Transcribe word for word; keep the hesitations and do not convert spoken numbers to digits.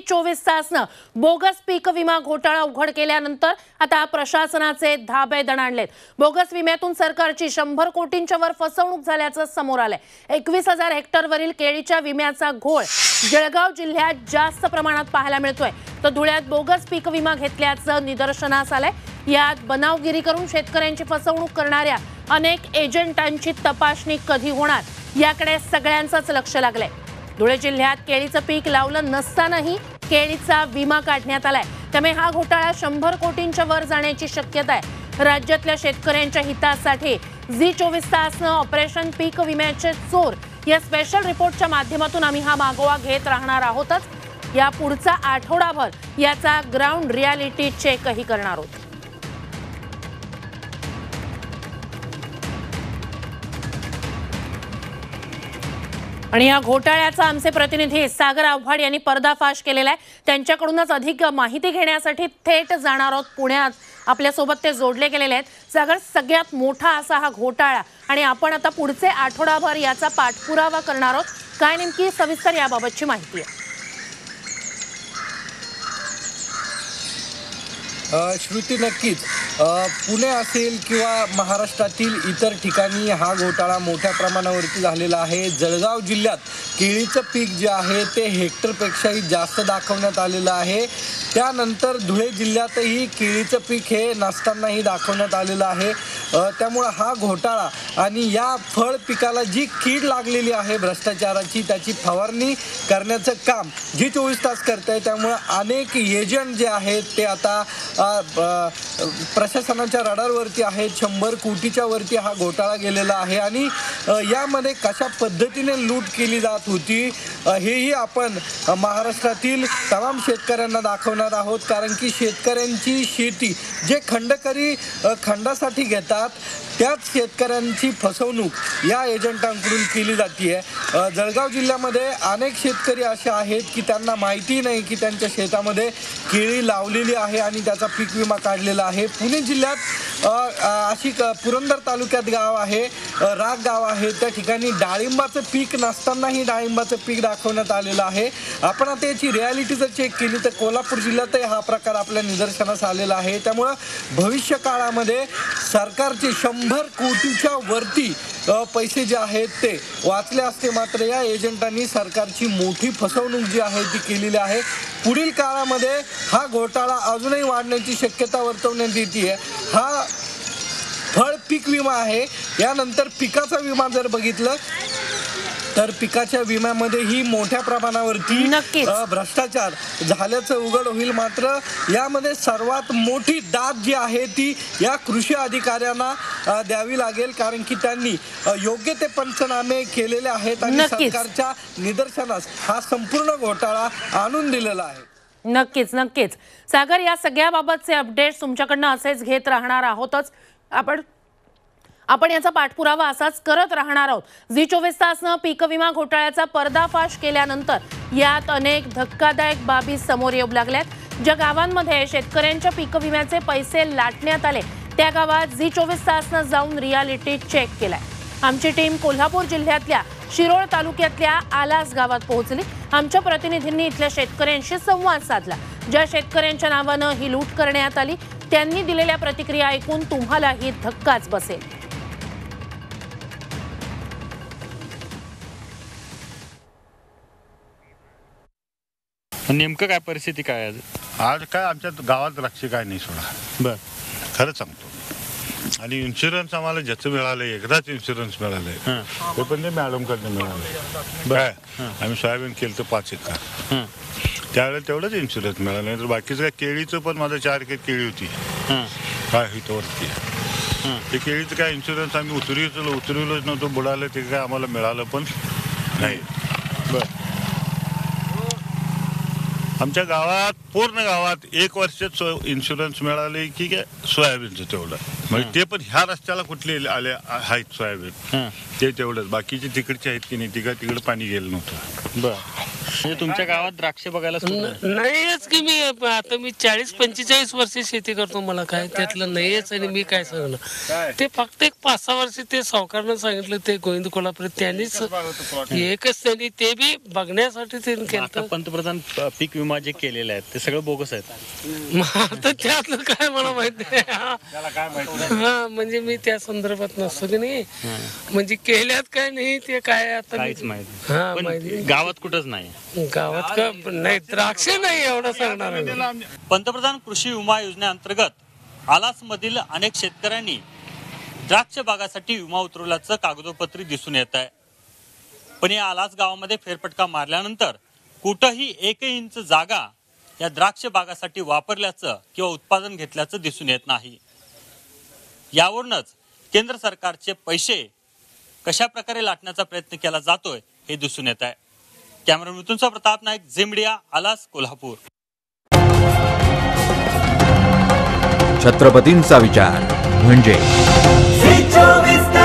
चोवीस तासनं बोगस पीक विमा घोटाळा उघड केल्यानंतर आता प्रशासनाचे धाबे दणाणलेत। बोगस विम्यातून सरकारची शंभर कोटींच्या वर फसवणूक झाल्याचं समोर आलंय। एकवीस हजार हेक्टरवरील केळीच्या विम्याचा घोळ जळगाव जिल्ह्यात जास्त प्रमाणात पाहायला मिळतोय, तर धुळ्यात बोगस पीक विमा घेतल्याचं निदर्शनास आलंय। यात बनावगिरी करून शेतकऱ्यांची फसवणूक करणाऱ्या अनेक एजंटांची तपासणी कधी होणार याकडे सगळ्यांचंच लक्ष लागलंय। धुळे जिल्ह्यात केळीचं पीक लावलं नसतानाही केळीचा विमा काढण्यात आलाय, त्यामुळे हा घोटाळा शंभर कोटींच्या वर जाण्याची शक्यता आहे। राज्यातल्या शेतकऱ्यांच्या हितासाठी झी चोवीस तासनं ऑपरेशन पीक विम्याचे चोर या स्पेशल रिपोर्टच्या माध्यमातून आम्ही हा मागोवा घेत राहणार आहोतच। या पुढचा आठवडाभर याचा ग्राउंड रियालिटी चेकही करणार आहोत। आणि या घोटाळ्याचा आमचे प्रतिनिधी सागर आव्हाड यांनी पर्दाफाश केलेला आहे। त्यांच्याकडूनच अधिक माहिती घेण्यासाठी थेट जाणार आहोत पुण्यात। आपल्या सोबत ते जोडले गेलेले आहेत। सागर, सगळ्यात मोठा असा हा घोटाळा आणि आपण आता पुढचे आठवडाभर याचा पाठपुरावा करणार आहोत, काय नेमकी सविस्तर याबाबतची माहिती आहे? श्रुती, नक्कीच पुणे असेल किंवा महाराष्ट्रातील इतर ठिकाणी हा घोटाळा मोठ्या प्रमाणावरती झालेला आहे। जळगाव जिल्ह्यात केळीचं पीक जे आहे ते हेक्टरपेक्षाही जास्त दाखवण्यात आलेलं आहे। त्यानंतर धुळे जिल्ह्यातही केळीचं पीक हे नसतानाही दाखवण्यात आलेलं आहे। त्यामुळे हा घोटाळा आणि या फळ पिकाला जी कीड लागलेली आहे भ्रष्टाचाराची, त्याची फवारणी करण्याचं काम जी चोवीस तास करते। त्यामुळे अनेक एजंट जे आहेत ते आता प्रशासनाच्या रडारवरती आहेत। शंभर कोटीच्या वरती हा घोटाळा गेलेला आहे आणि यामध्ये कशा पद्धतीने लूट केली जात होती हेही आपण महाराष्ट्रातील तमाम शेतकऱ्यांना दाखवणार आहोत। कारण की शेतकऱ्यांची शेती जे खंडकरी खंडासाठी घेतात त्याच शेतकऱ्यांची फसवणूक या एजंटांकडून केली जाते। जळगाव जिल्ह्यामध्ये अनेक शेतकरी असे आहेत की त्यांना माहिती नाही की त्यांच्या शेतामध्ये केळी लावलेली आहे आणि त्याचा पीक विमा काढलेला आहे। पुणे जिल्ह्यात अशी पुरंदर तालुक्यात गाव आहे, राग गाव आहे, त्या ठिकाणी डाळिंबाचं पीक नसतानाही डाळिंबाचं पीक दाखवण्यात आलेलं आहे। आपण आता याची रियालिटी जर चेक केली तर कोल्हापूर जिल्ह्यातही हा प्रकार आपल्या निदर्शनास आलेला आहे। त्यामुळं भविष्य काळामध्ये सरकारचे शंभर कोटीच्या वरती पैसे जे आहेत ते वाचले असते, मात्र या एजंटांनी सरकारची मोठी फसवणूक जी आहे ती केलेली आहे। पुढील काळामध्ये हा घोटाळा अजूनही वाढण्याची शक्यता वर्तवण्यात येते। हा फळ पीक विमा आहे। यानंतर पिकाचा विमा जर बघितलं तर पिकाच्या विम्यामध्येही मोठ्या प्रमाणावरती भ्रष्टाचार झाल्याचं उघड होईल। मात्र यामध्ये सर्वात मोठी दाद जी आहे ती या कृषी अधिकाऱ्यांना द्यावी लागेल, कारण की त्यांनी योग्य ते पंचनामे केलेले आहेत आणि सरकारच्या निदर्शनास हा संपूर्ण घोटाळा आणून दिलेला आहे। नक्कीच नक्कीच सागर, या सगळ्या बाबतचे अपडेट्स तुमच्याकडनं असेच घेत राहणार आहोतच। आपण आपण याचा पाठपुरावा असाच करत राहणार आहोत। झी चोवीस तासनं पीक विमा घोटाळ्याचा पर्दाफाश केल्यानंतर यात अनेक धक्कादायक बाबी समोर येऊ लागल्यात। ज्या गावांमध्ये शेतकऱ्यांच्या पीक विम्याचे पैसे लाटण्यात आले त्या गावात झी चोवीस तासनं जाऊन रियालिटी चेक केलाय। आमची टीम कोल्हापूर जिल्ह्यातल्या शिरोळ तालुक्यातल्या आलास गावात पोहोचली। आमच्या प्रतिनिधींनी इथल्या शेतकऱ्यांशी संवाद साधला। ज्या शेतकऱ्यांच्या नावानं ही लूट करण्यात आली त्यांनी दिलेल्या प्रतिक्रिया ऐकून तुम्हालाही धक्काच बसेल। नेमकं काय परिस्थिती काय आहे आज? काय आमच्या गावात द्राक्ष काय नाही सोडा, बर खरं सांगतो। आणि इन्शुरन्स आम्हाला ज्याचं मिळालं एकदाच इन्शुरन्स मिळालंय ते पण ते मॅडमकडनं मिळालंय। काय आम्ही सोयाबीन केलं तर पाच एकर त्यावेळेला तेवढंच इन्शुरन्स मिळालं, नाही तर बाकीचं काय केळीचं पण माझं चार एकर केळी होती काय हिथवरती ते केळीचं काय इन्शुरन्स आम्ही उतरविलं उतरविलंच नव्हतं, बुडालं ते काय आम्हाला मिळालं पण नाही। बर आमच्या गावात पूर्ण गावात एक वर्षात इन्शुरन्स मिळाले की काय सोयाबीनचं तेवढं, म्हणजे ते पण ह्या रस्त्याला कुठले आले आहेत सोयाबीन ते तेवढंच, बाकीचे तिकडचे आहेत की नाही तिकडे तिकडे पाणी गेलं नव्हतं। बर म्हणजे तुमच्या गावात द्राक्ष बघायला सुद्धा नाही. नाहीच की मी आता मी चाळीस पंचेचाळीस वर्ष शेती करतो, मला काय त्यातलं नाहीच. आणि मी काय सांगणार, ते फक्त एक पाच सहा वर्ष ते सावकारनं सांगितलं, ते गोविंद कोल्हापूर त्यांनीच एकच, त्यांनी ते बी बघण्यासाठी त्यांनी आता केलं. पंतप्रधान प- पीक विमा जे केलेले आहेत ते सगळं बोगस आहेत. आता त्यातलं काय मला माहिती नाही. हा म्हणजे मी त्या संदर्भात नसतो की नाही, म्हणजे केल्यात काय नाही ते काय आता काहीच मी- माहिती हा पण माहिती गावात कुठंच नाही. गावात का नाही, द्राक्ष नाही एवढं सांगणार आहे. पंतप्रधान कृषी विमा योजनेअंतर्गत आलासमधील अनेक शेतकऱ्यांनी द्राक्ष बागासाठी विमा उतरवल्याचं कागदोपत्री दिसून येत आहे. पण या आलास गावामध्ये फेरफटका मारल्यानंतर कुठंही एकही इंच जागा या द्राक्ष बागासाठी वापरल्याचं किंवा उत्पादन घेतल्याचं दिसून येत नाही. यावरूनच केंद्र सरकारचे पैसे कशा प्रकारे लाटण्याचा प्रयत्न केला जातोय हे दिसून येत आहे. कॅमेरा मिथुनचा प्रताप नाईक, झी मीडिया, आलास, कोल्हापूर. छत्रपतींचा विचार म्हणजे